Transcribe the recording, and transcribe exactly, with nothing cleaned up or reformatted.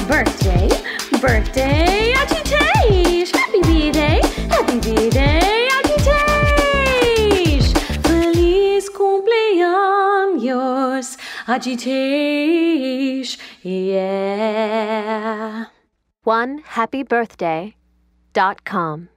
birthday, birthday, Ajeetesh! Happy birthday, happy birthday, Ajeetesh! Feliz cumpleaños, Ajeetesh, yeah. one happy birthday dot com